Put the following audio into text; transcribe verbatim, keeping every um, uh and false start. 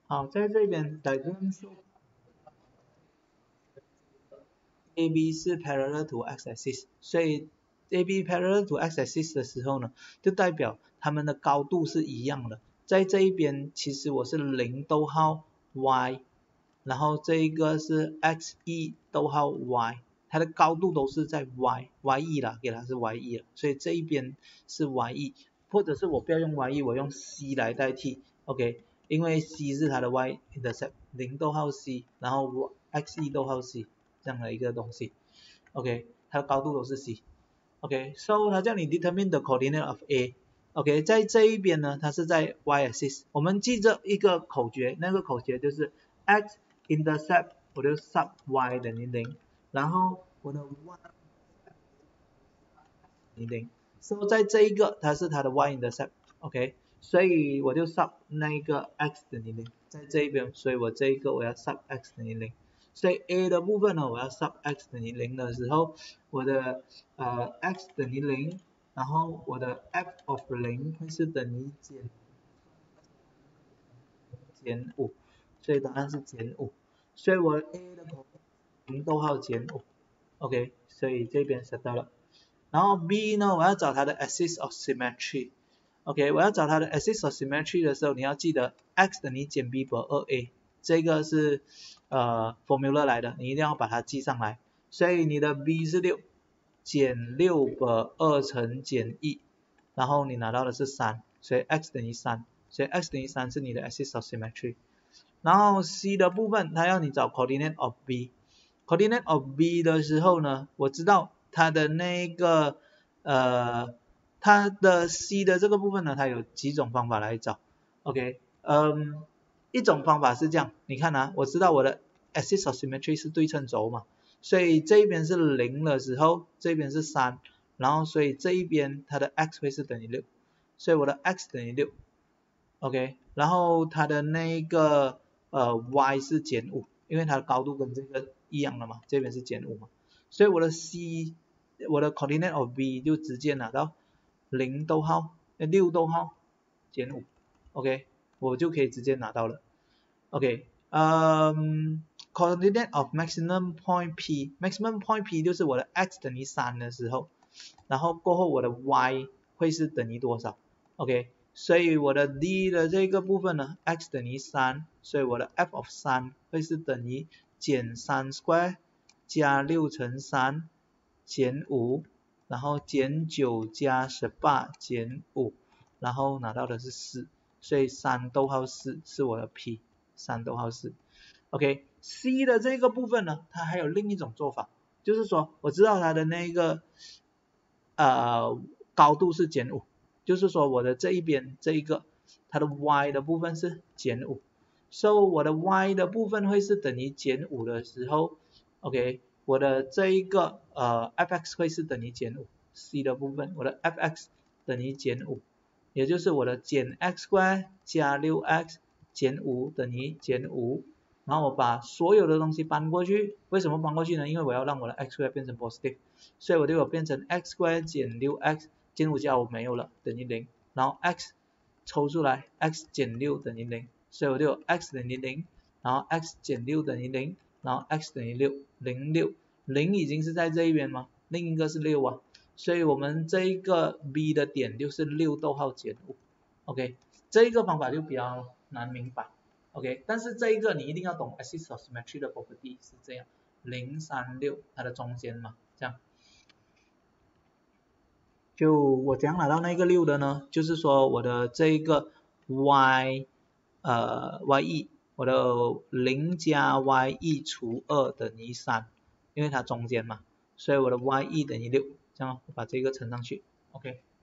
好，在这边 diagram show A B 是 parallel to x axis， 所以 A B parallel to x axis 的时候呢，就代表它们的高度是一样的。在这一边其实我是零逗号 y， 然后这一个是 x 一 逗号 y， 它的高度都是在 y y 一啦，给它是 y 一了，所以这一边是 y 一，或者是我不要用 y 一，我用 c 来代替 ，OK， 因为 c 是它的 y intercept 零逗号 c， 然后 x 一 逗号 c。这样的一个东西 ，OK， 它的高度都是 c，OK，so、okay, 它叫你 determine the coordinate of A，OK，、okay, 在这一边呢，它是在 y axis， 我们记着一个口诀，那个口诀就是 x intercept 我就 sub y 等于零，然后我的 y 等于零 ，so 在这一个它是它的 y intercept，OK，、okay, 所以我就 sub 那一个 x 等于零，在这一边，所以我这一个我要 sub x 等于零。所以 A 的部分呢，我要 sub x 等于零的时候，我的呃 x 等于零，然后我的 f of 零会是等于减减五，所以答案是减五。所以我 A 的口零逗号减五 ，OK， 所以这边写到了。然后 B 呢，我要找它的 axis of symmetry。OK， 我要找它的 axis of symmetry 的时候，你要记得 x 等于减 b per 二 a， 这个是呃 formula 来的，你一定要把它记上来。所以你的 b 是六，减六 per 二乘减一，然后你拿到的是三，所以 x 等于三，所以 x 等于三是你的 axis of symmetry。然后 C 的部分，它要你找 coordinate of B。coordinate of B 的时候呢，我知道它的那个呃，它的 C 的这个部分呢，它有几种方法来找。OK， 嗯，一种方法是这样，你看啊，我知道我的 axis of symmetry 是对称轴嘛，所以这一边是零的时候，这边是三，然后所以这一边它的 x 会是等于六，所以我的 x 等于六 ，OK， 然后它的那个呃 y 是减五，因为它的高度跟这个一样的嘛，这边是减五嘛，所以我的 c 我的 coordinate of b 就直接拿到零逗号六逗号减五 ，OK， 我就可以直接拿到了 ，OK， 嗯 coordinate of maximum point p maximum point p 就是我的 x 等于三的时候，然后过后我的 y 会是等于多少 ，OK。所以我的 d 的这个部分呢 ，x 等于三，所以我的 f of 三会是等于减三 square 加六乘三减五，然后减九加十八减五，然后拿到的是四，所以三逗号四是我的 p， 三逗号四。OK，C 的这个部分呢，它还有另一种做法，就是说我知道它的那个呃高度是减五。就是说我的这一边这一个它的 y 的部分是减五 ，so 我的 y 的部分会是等于减五的时候 ，OK， 我的这一个呃 f(x) 会是等于减五 ，c 的部分我的 f(x) 等于减五，也就是我的减 x square 加 六 x 减五等于减五，然后我把所有的东西搬过去，为什么搬过去呢？因为我要让我的 x square 变成 positive， 所以我就有变成 x square 减 六 x。减五加五没有了，等于零，然后 x 抽出来 x 减六等于零，所以我就有 x 等于零，然后 x 减六等于零，然后 x 等于六，零六，零已经是在这一边嘛，另一个是六啊，所以我们这一个 b 的点就是六逗号减五 ，OK， 这一个方法就比较难明白 ，OK， 但是这一个你一定要懂 axis of symmetry 的 property 是这样，零三六它的中间嘛，这样。就我怎样拿到那个六的呢？就是说我的这一个 y 呃 y 一，我的零加 y 一除二等于三，因为它中间嘛，所以我的 y 一等于六，这样我把这个乘上去 ，OK。